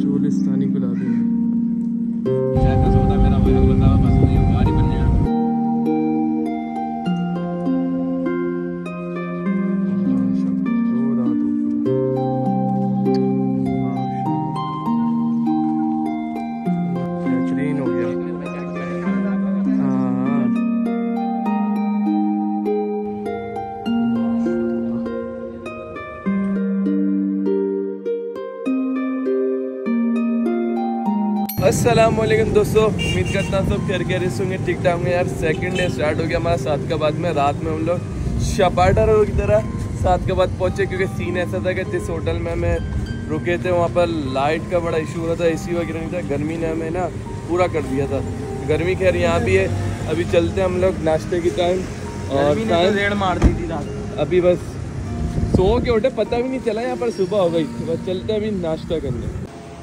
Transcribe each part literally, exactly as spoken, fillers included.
चोलिस्तानी गुलाबी में अस्सलाम वालेकुम दोस्तों, उम्मीद करता हूँ सब खैर खैरियत होंगे, ठीक ठाक होंगे। यार सेकंड डे स्टार्ट हो गया हमारा सादकाबाद में। रात में हम लोग शपाटा रोड की तरह सादकाबाद पहुँचे, क्योंकि सीन ऐसा था कि जिस होटल में हमें रुके थे वहाँ पर लाइट का बड़ा इशू हो रहा था, एसी वगैरह नहीं था। गर्मी ने हमें ना पूरा कर दिया था। गर्मी खैर यहाँ भी है। अभी चलते हैं हम लोग नाश्ते की टाइम, और टाइम रेड मार दी थी रात। अभी बस सो के उठे, पता भी नहीं चला यहाँ पर सुबह हो गई। बस चलते हैं अभी नाश्ता करने।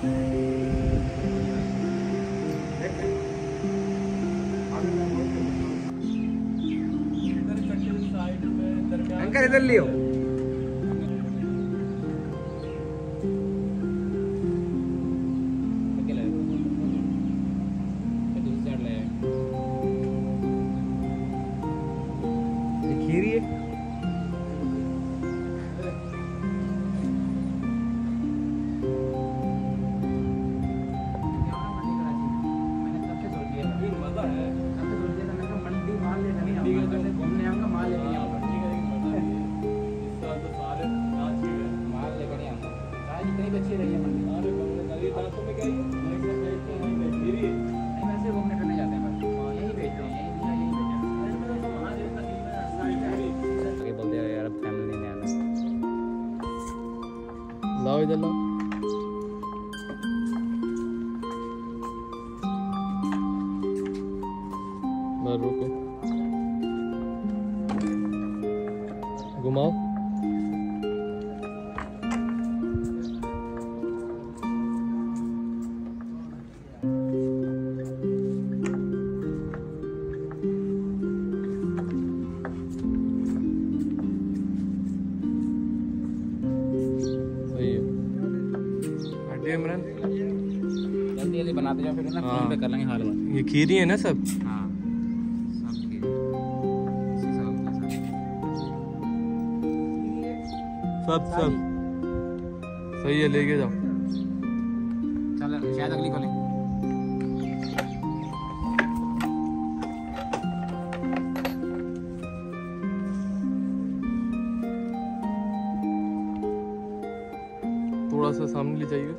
अंकल इधर लियो। खीरी है। लाओ इधर लाओ। मैं रुको, घुमाओ। इमरान जल्दी जल्दी बनाते जाओ, फिर ना फोन पे कर लेंगे हाल में। ये खीरी है ना सब? हाँ सब खीरी, इसी सब का सब सब सही है, लेके जाओ। चल शायद अगली खोलें। थोड़ा सा सामने ले जाइए।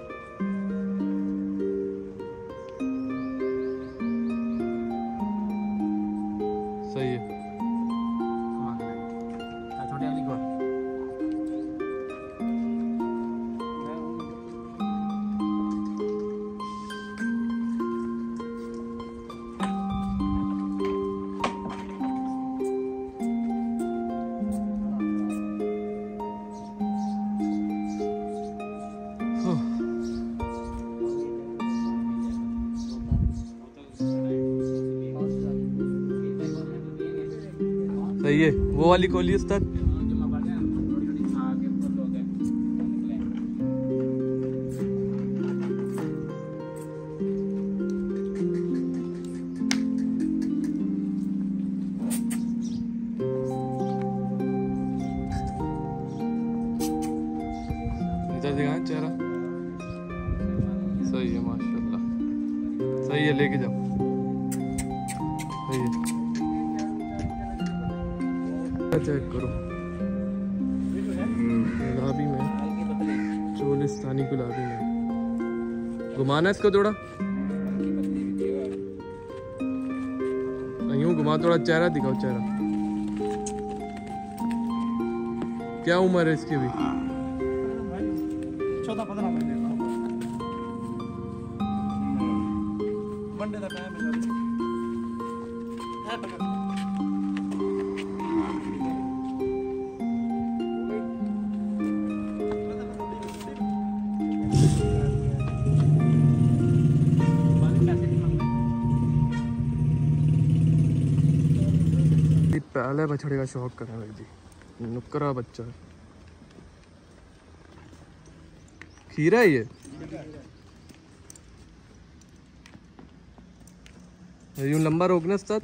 सही है। छोटे वाली को सही है। वो वाली खोलिए उस्ताद। इधर दिखाएं चेहरा। सही है माशाल्लाह, सही है, लेके जाओ। सही है, चेक करो। गुलाबी में, चोलिस्तानी गुलाबी में घुमाना इसको थोड़ा, यूं घुमा, थोड़ा चेहरा दिखाओ। चेहरा क्या उम्र है इसकी भी? चौदह पंद्रह महीने वनडे का टाइम है। पहले बछड़े का शौक करने लग जी, नुकरा बच्चा। खीरा है ये। यूं लंबा रोकना उस्ताद।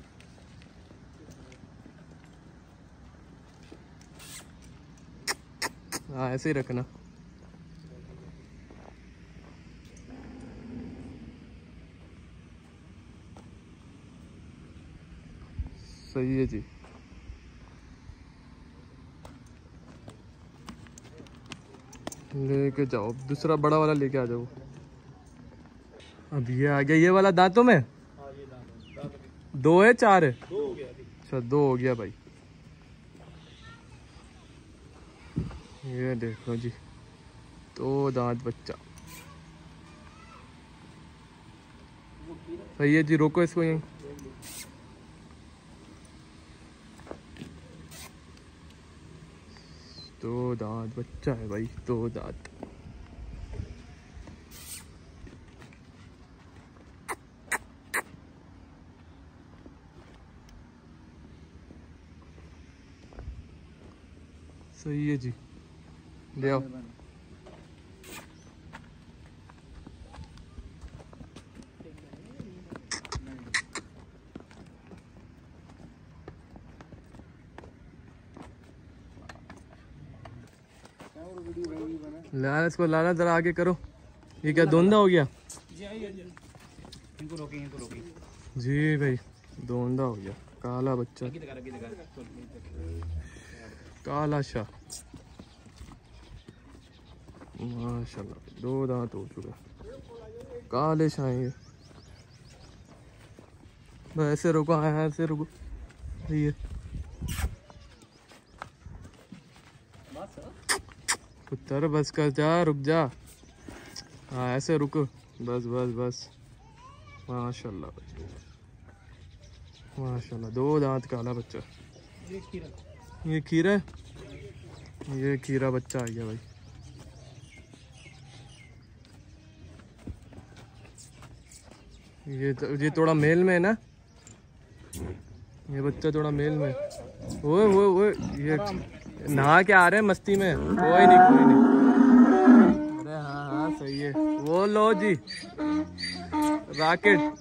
हाँ ऐसे ही रखना। सही है जी। लेके जाओ, दूसरा बड़ा वाला लेके आ जाओ। अब ये आ गया, ये वाला दांतों में दो है चार है? दो हो गया। अच्छा दो हो गया भाई। ये देखो जी, दो दांत बच्चा। सही है जी, रोको इसको यहीं। दो दांत बच्चा है भाई, दो दांत। सही है जी, ले आओ। लाना इसको, लाना जरा आगे करो। ये क्या दोंदा हो गया? इनको रोके, इनको रोके जी भाई, दोंदा हो गया। काला बच्चा, काला शाह, माशाल्लाह दो दांत हो चुके, काले शाह ये। बस ऐसे रुको, हाँ ऐसे रुको। ये पुत्र बस कर जा, रुक जा। हाँ ऐसे रुको, बस बस बस। माशाल्लाह माशाल्लाह, दो दांत काला बच्चा। ये खीरा, ये खीरा है, ये खीरा बच्चा आ गया भाई। ये तो, ये थोड़ा मेल में है ना, ये बच्चा थोड़ा मेल में। ओए ओए ओए, ये नहा के आ रहे हैं मस्ती में। कोई नहीं कोई नहीं, अरे हाँ हाँ सही है। वो लो जी रॉकेट।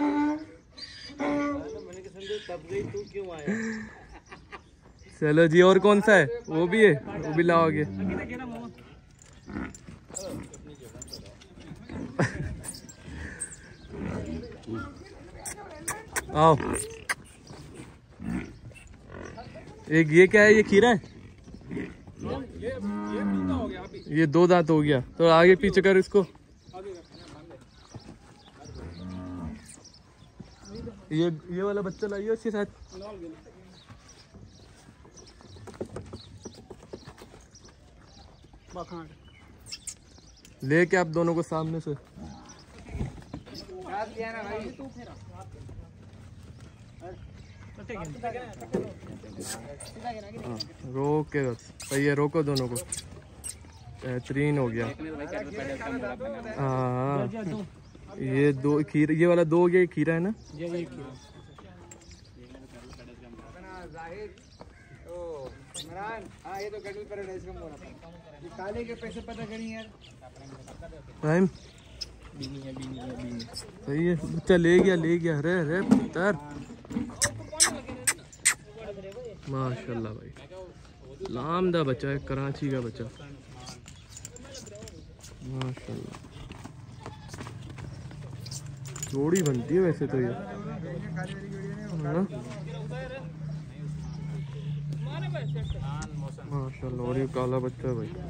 चलो जी, और कौन सा है? वो भी है, वो भी लाओगे। आओ। एक ये क्या है? ये खीरा है? ये ये हो गया, ये दो दांत हो गया। तो आगे पीछे कर इसको। ये ये वाला बच्चा लाइए इसके साथ। लेके आप दोनों को सामने से। रोक के बस, सही है, रोको दोनों को। बेहतरीन हो गया। हाँ ये दो खीरा, ये वाला दो हो गया, खीरा है ना? ये तो गडल पैराडाइज का मोर है। ये काले के पैसे पता करी यार। टाइम बीनी है, बीनी है, बीनी। सही है, बच्चा ले गया ले गया। अरे अरे पुत्र, माशाल्लाह भाई, लामदा बच्चा है, कराची का बच्चा, माशाल्लाह। जोड़ी बनती है वैसे तो ये, हाँ माशाल्लाह। और ये काला बच्चा है भाई।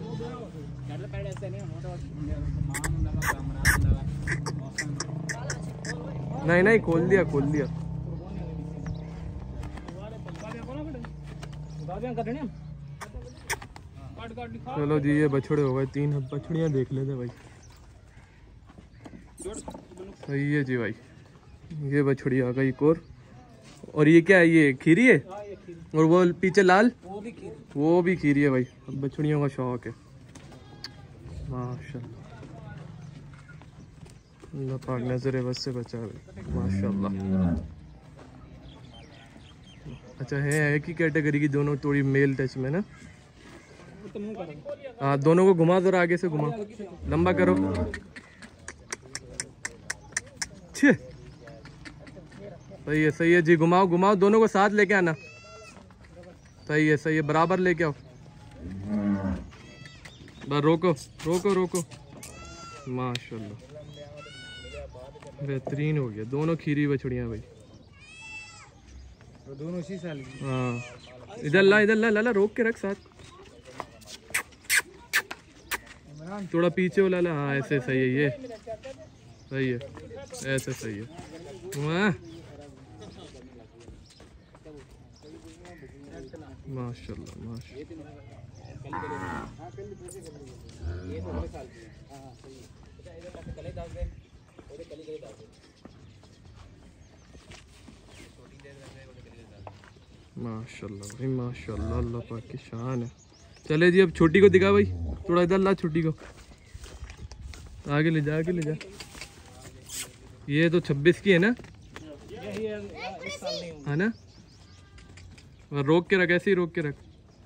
नहीं नहीं, खोल दिया खोल दिया। चलो जी, ये बछड़े हो गए तीन। अब बछड़ियाँ देख लेते भाई। सही है जी भाई, ये बछड़ी आ गई एक और। और ये क्या है? ये खीरी है? और वो पीछे लाल, वो भी खीरी, वो भी खीरी है भाई। अब बछड़ियों का शौक है, माशाल्लाह। अल्लाह पाक नजर बस से बचा भाई, माशाल्लाह। अच्छा है एक ही कैटेगरी की दोनों, थोड़ी मेल टच में ना। तो हाँ दोनों को घुमा जरा, आगे से घुमा, लंबा करो। छे सही है सही है जी, घुमाओ घुमाओ, दोनों को साथ लेके आना। सही है सही है, बराबर लेके आओ। बस रोको रोको रोको। माशाल्लाह बेहतरीन हो गया, दोनों खीरी बछड़ियाँ भाई, दोनों उसी साल की। हाँ इधर ला इधर ला, लाला रोक के रख साथ, थोड़ा पीछे हो लाला। हाँ ऐसे सही है, ये सही है, ऐसे सही है। वाह माशाल्लाह माशाल्लाह भाई माशाल्लाह, अल्लाह पाक की शान है। चले जी अब छोटी को दिखा भाई, थोड़ा इधर ला छोटी को, आगे ले जा आगे ले जा। ये तो छब्बीस की है ना, है ना, और रोक के रख, ऐसे ही रोक के रख।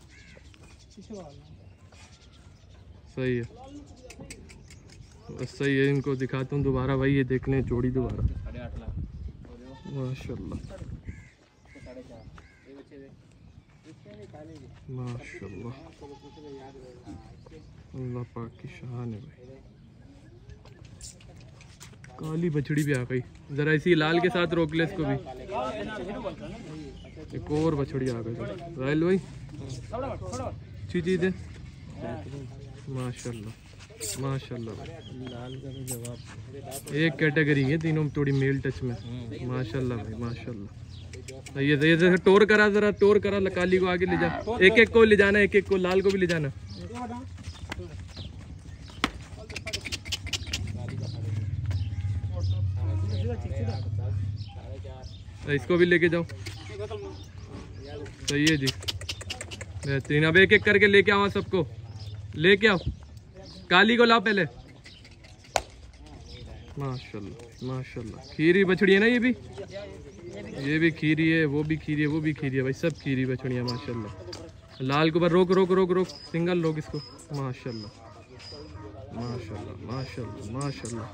सही है बस सही है, इनको दिखाता हूँ दोबारा भाई, ये देख लें जोड़ी दोबारा। माशाल्लाह माशाल्लाह, अल्लाह पाक की शान है भाई। काली बछड़ी भी आ गई, जरा इसी लाल के साथ रोक ले इसको भी। एक और बछड़ी आ गई रायल भाई, अच्छी चीज है। माशाल्लाह माशाल्लाह भाई, लाल का तो जवाब, एक कैटेगरी है तीनों थोड़ी मेल टच में। माशाल्लाह भाई माशाल्लाह, ये ये जैसे टोर करा, जरा टोर करा, काली को आगे ले जा, एक एक को ले जाना, एक एक को, लाल को भी ले जाना। इसको भी लेके जाओ, सही है जी बेहतरीन। अब एक एक करके लेके आओ, सबको लेके आओ, काली को लाओ पहले। माशाल्लाह माशाल्लाह, खीरी बछड़ी है ना, ये भी ये भी खीरी है, वो भी खीरी है, वो भी खीरी है भाई, सब खीरी बछड़ियाँ माशाल्लाह। लाल को बार रोक रोक रोक रोक, सिंगल रोक इसको। माशाल्लाह माशाल्लाह माशाल्लाह माशाल्लाह,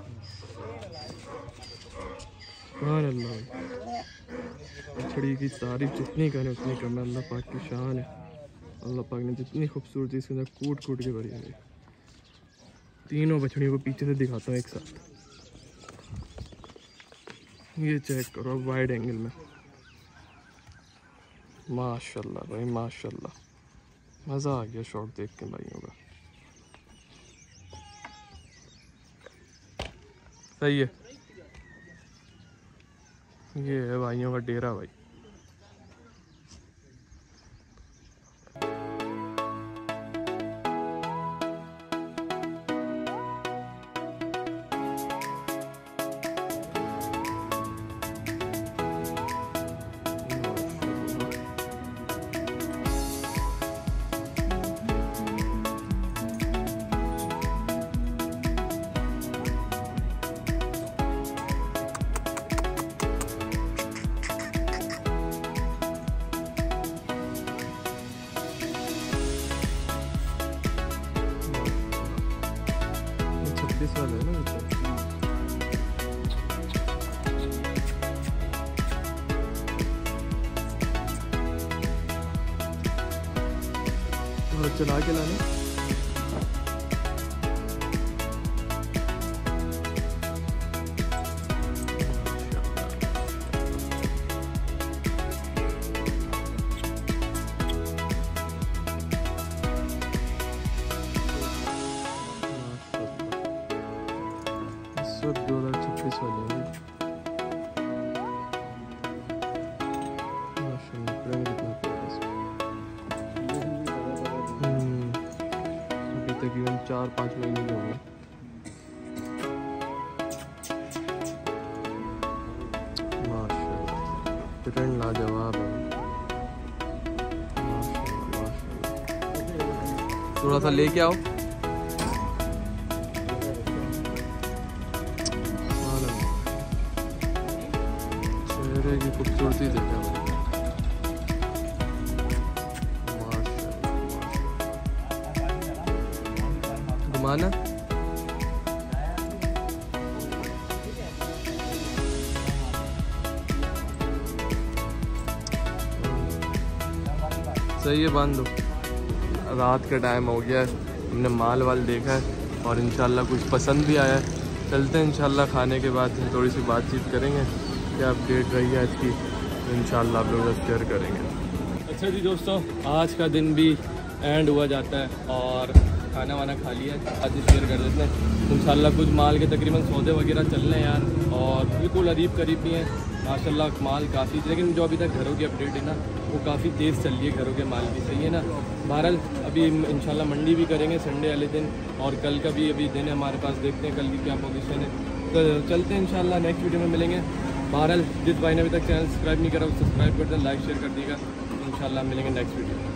सुभान अल्लाह। बछड़ी की तारीफ जितनी करें उतनी कम है, अल्लाह पाक की शान है। अल्लाह पाक ने जितनी खूबसूरती इसके अंदर कूट कूट के भरी है। तीनों बछड़ियों को पीछे से दिखाता हूँ एक साथ, ये चेक करो वाइड एंगल में। माशाल्लाह भाई माशाल्लाह, मज़ा आ गया शॉट देख के भाइयों का। सही है, ये है भाइयों का डेरा भाई। छब्बीस वाला है ना, और चला के लाने। दो हजार छब्बीस वाले हैं। माशाल्लाह कितना प्यारा है। हम्म, अभी तकरीबन चार पाँच महीने हो गए। माशाल्लाह प्रिंट लाजवाब है। माशाल्लाह माशाल्लाह, थोड़ा सा लेके आओ। की खूबसूरती देखा माशाल्लाह। घुमाना। सही है, बांध दो। रात का टाइम हो गया है, हमने माल वाल देखा है और इंशाल्लाह कुछ पसंद भी आया है। चलते हैं इंशाल्लाह, खाने के बाद थोड़ी सी बातचीत करेंगे, क्या अपडेट रही है आज की, तो इंशाल्लाह आप लोग शेयर करेंगे। अच्छा जी दोस्तों, आज का दिन भी एंड हुआ जाता है और खाना वाना खा लिया है, आज शेयर कर देते हैं इंशाल्लाह। कुछ माल के तकरीबन सौदे वगैरह चल रहे हैं यार, और बिल्कुल अरीब करीब भी हैं माशाल्लाह, माल काफ़ी, लेकिन जो अभी तक घरों की अपडेट है ना वो काफ़ी तेज़ चल रही है, घरों के माल भी सही है ना। बहरहाल अभी इंशाल्लाह मंडी भी करेंगे संडे वाले दिन, और कल का भी अभी दिन है हमारे पास, देखते हैं कल की क्या पोजीशन है। तो चलते हैं इंशाल्लाह, नेक्स्ट वीडियो में मिलेंगे। बहरहाल जिस भाई ने अभी तक चैनल सब्सक्राइब नहीं करा वो सब्सक्राइब कर दें, लाइक शेयर कर दिएगा। इंशाल्लाह मिलेंगे नेक्स्ट वीडियो।